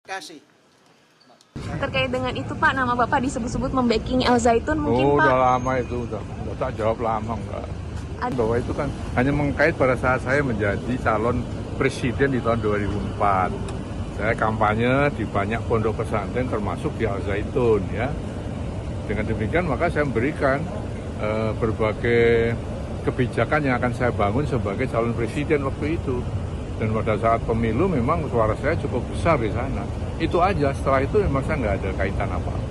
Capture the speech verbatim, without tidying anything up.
kasih. Terkait dengan itu Pak, nama Bapak disebut-sebut membacking Al Zaitun mungkin oh, Pak? udah lama itu, udah, udah tak jawab lama enggak. Ad Bahwa itu kan hanya mengkait pada saat saya menjadi calon presiden di tahun dua ribu empat. Saya kampanye di banyak pondok pesantren termasuk di Al Zaitun ya. Dengan demikian maka saya memberikan uh, berbagai kebijakan yang akan saya bangun sebagai calon presiden waktu itu. Dan pada saat pemilu memang suara saya cukup besar di sana. Itu aja, setelah itu memang saya nggak ada kaitan apa-apa.